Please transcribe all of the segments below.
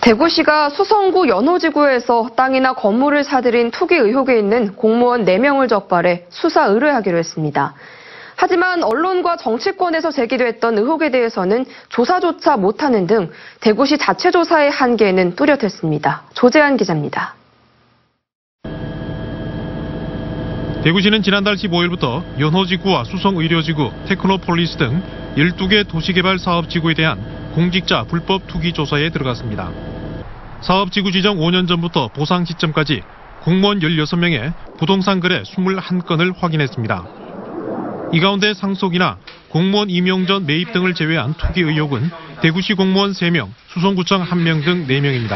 대구시가 수성구 연호지구에서 땅이나 건물을 사들인 투기 의혹에 있는 공무원 4명을 적발해 수사 의뢰하기로 했습니다. 하지만 언론과 정치권에서 제기됐던 의혹에 대해서는 조사조차 못하는 등 대구시 자체 조사의 한계는 뚜렷했습니다. 조재한 기자입니다. 대구시는 지난달 15일부터 연호지구와 수성의료지구, 테크노폴리스 등 12개 도시개발 사업지구에 대한 공직자 불법 투기 조사에 들어갔습니다. 사업지구 지정 5년 전부터 보상 시점까지 공무원 16명의 부동산 거래 21건을 확인했습니다. 이 가운데 상속이나 공무원 임용 전 매입 등을 제외한 투기 의혹은 대구시 공무원 3명, 수성구청 1명 등 4명입니다.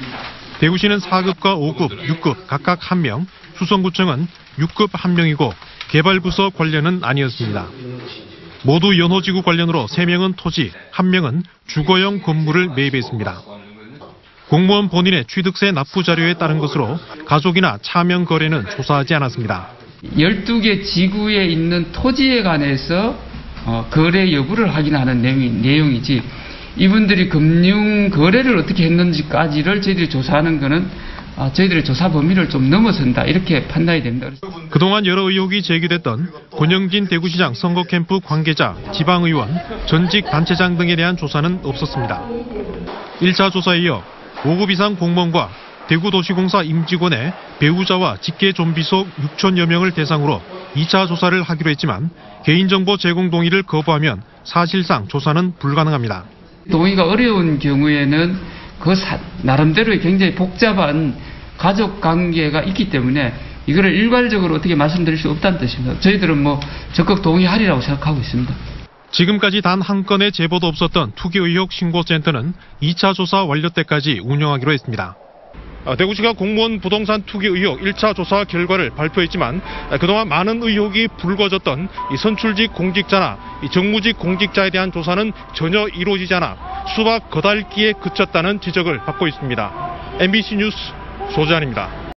대구시는 4급과 5급, 6급 각각 1명, 수성구청은 6급 1명이고 개발부서 관련은 아니었습니다. 모두 연호지구 관련으로 3명은 토지, 1명은 주거용 건물을 매입했습니다. 공무원 본인의 취득세 납부 자료에 따른 것으로 가족이나 차명 거래는 조사하지 않았습니다. 12개 지구에 있는 토지에 관해서 거래 여부를 확인하는 내용이지 이분들이 금융 거래를 어떻게 했는지까지를 저희들이 조사하는 것은 저희들의 조사 범위를 좀 넘어선다 이렇게 판단이 됩니다. 그동안 여러 의혹이 제기됐던 권영진 대구시장 선거 캠프 관계자, 지방의원, 전직 단체장 등에 대한 조사는 없었습니다. 1차 조사에 이어 5급 이상 공무원과 대구도시공사 임직원의 배우자와 직계 좀비 속 6천여 명을 대상으로 2차 조사를 하기로 했지만 개인정보 제공 동의를 거부하면 사실상 조사는 불가능합니다. 동의가 어려운 경우에는 나름대로의 굉장히 복잡한 가족 관계가 있기 때문에 이거를 일괄적으로 어떻게 말씀드릴 수 없다는 뜻입니다. 저희들은 적극 동의하리라고 생각하고 있습니다. 지금까지 단 한 건의 제보도 없었던 투기 의혹 신고센터는 2차 조사 완료 때까지 운영하기로 했습니다. 대구시가 공무원 부동산 투기 의혹 1차 조사 결과를 발표했지만 그동안 많은 의혹이 불거졌던 이 선출직 공직자나 이 정무직 공직자에 대한 조사는 전혀 이루어지지 않아 수박 거달기에 그쳤다는 지적을 받고 있습니다. MBC 뉴스 조재한입니다.